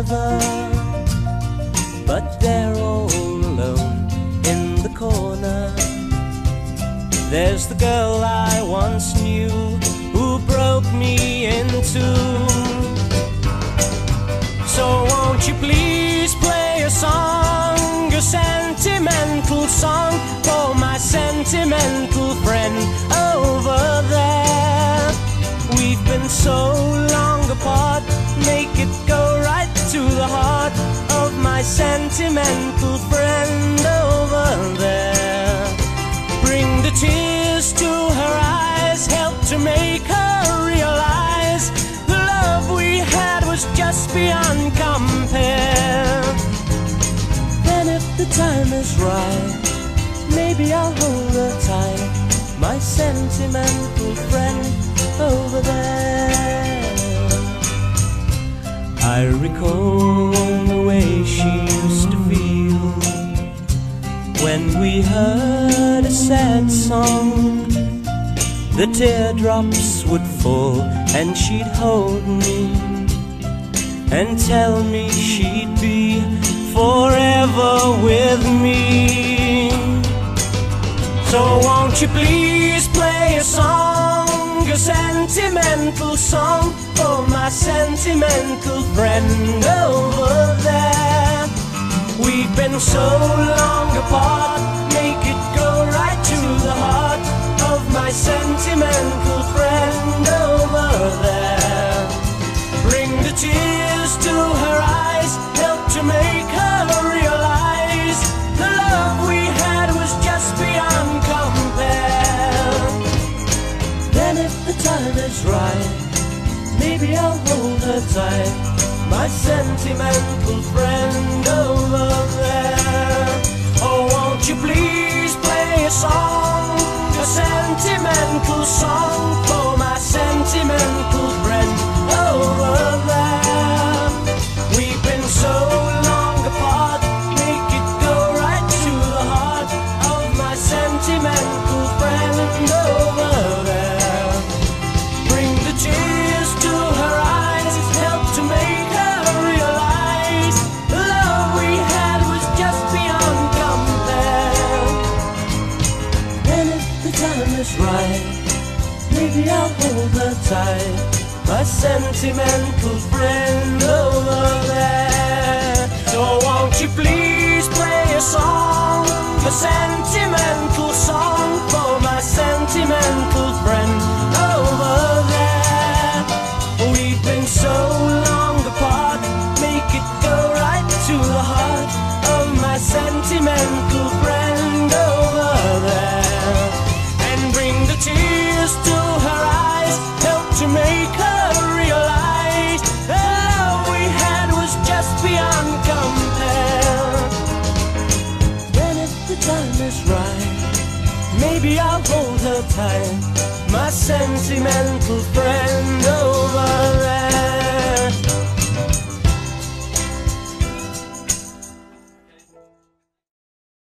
together, but they're all alone in the corner. There's the girl I once knew who broke me in two. So won't you please play a song, a sentimental song, for my sentimental friend over there. We've been so long apart, make it go right to the heart of my sentimental friend over there. Bring the tears to her eyes, help to make her realize the love we had was just beyond compare. Then if the time is right, maybe I'll hold her tight, my sentimental friend over there. I recall the way she used to feel when we heard a sad song. The teardrops would fall and she'd hold me and tell me she'd be forever with me. So won't you please play a song, a sentimental song, for my sentimental friend over there. We've been so long apart, make it go right to the heart of my sentimental friend over there. Bring the tears to her eyes, help to make her realize the love we had was just beyond compare. Then if the time is right, maybe I'll hold her tight, my sentimental friend over there. Oh, won't you please play a song, a sentimental song, for my sentimental friend over there. We've been so long apart, make it go right to the heart of my sentimental friend over there. Bring the tears to her eyes, help to make her realize the love we had was just beyond compare. And if the time is right, maybe I'll hold her tight, my sentimental friend over there. So won't you please play a song, a sentimental song, for my sentimental friend over there. We've been so long apart, make it go right to the heart of my sentimental friend over there. And bring the tears to her eyes, help to make her realize the love we had was just beyond compare. Then if the time is right, maybe I'll hold her tight, my sentimental friend over there.